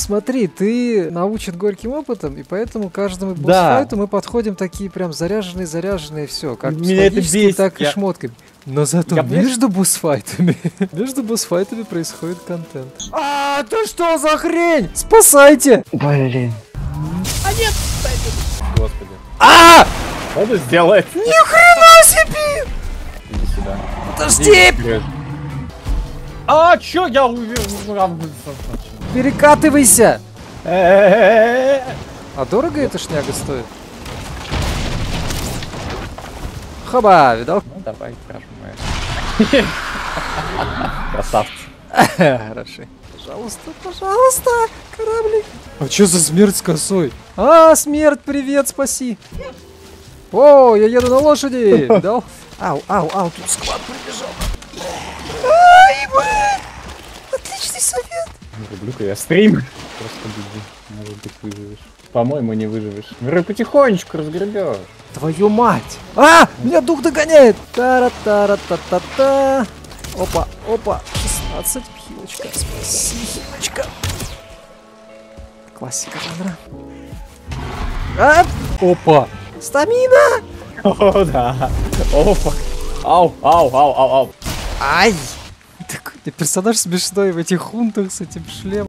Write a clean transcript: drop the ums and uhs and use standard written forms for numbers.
Смотри, ты научен горьким опытом, и поэтому к каждому боссфайту мы подходим такие прям заряженные, все, как Меня это психологически, бесит, так и шмотками. Но зато Я между боссфайтами происходит контент. А, это что за хрень? Спасайте! Блин. Господи. А! Что ты сделает? Ни хрена себе! Иди сюда. Подожди! А, чё я Перекатывайся! А А дорого эта шняга стоит? Хаба, видал? Ну давай, прожимаешь. Красавцы. Хорошо. Пожалуйста, кораблик. А чё за смерть с косой? А, смерть, привет, спаси. О, я еду на лошади, видал? Ау, тут склад прибежал. Ай, блин! Отличный совет. Люблю-ка я стрим. Просто беги. Может быть, выживешь. По-моему, не выживешь. Миры потихонечку разгребешь. Твою мать! А! Меня дух догоняет! Тара-тара-та-та-та! Опа! 16, хилочка. Спаси, хилочка. Классика жанра. А! Опа! Стамина! О, да. Опа. Ау. Ай! Такой персонаж смешной в этих хунтах с этим шлемом.